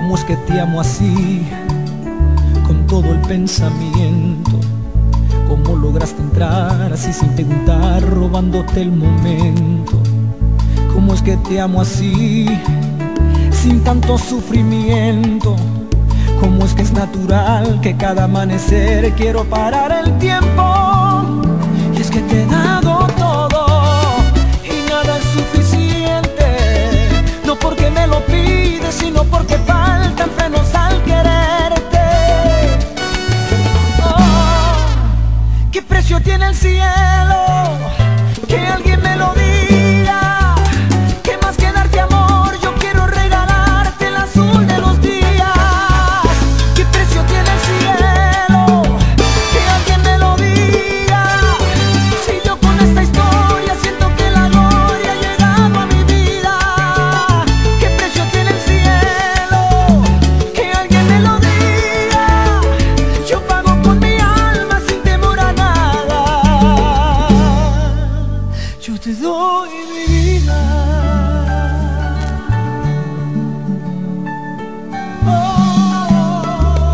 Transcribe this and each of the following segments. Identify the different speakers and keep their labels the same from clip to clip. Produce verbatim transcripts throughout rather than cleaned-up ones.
Speaker 1: ¿Cómo es que te amo así, con todo el pensamiento? ¿Cómo lograste entrar así sin preguntar, robándote el momento? ¿Cómo es que te amo así, sin tanto sufrimiento? ¿Cómo es que es natural que cada amanecer quiero parar el tiempo? Y es que te he dado todo y nada es suficiente, no porque me lo pides, sino porque faltan frenos al quererte. Oh, ¿qué precio tiene el cielo? Que alguien me lo diga. ¿Qué más que darte amor? Yo quiero regalarte el azul de los días. ¿Qué precio tiene el cielo? Que alguien me lo diga. Si yo con esta historia siento que la gloria ha llegado a mi vida. ¿Qué precio tiene el cielo? Que alguien me lo diga. Yo pago con mi alma sin temor a nada. Yo te doy mi vida. Oh,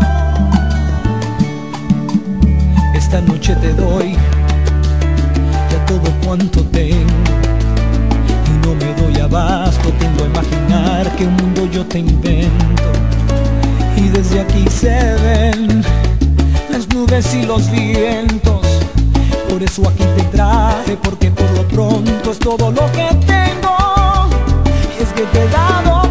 Speaker 1: esta noche te doy ya todo cuanto tengo y no me doy abasto. Tengo a imaginar que un mundo yo te invento y desde aquí se ven las nubes y los vientos. Por eso aquí te traje, porque por lo pronto es todo lo que tengo. Y es que te he dado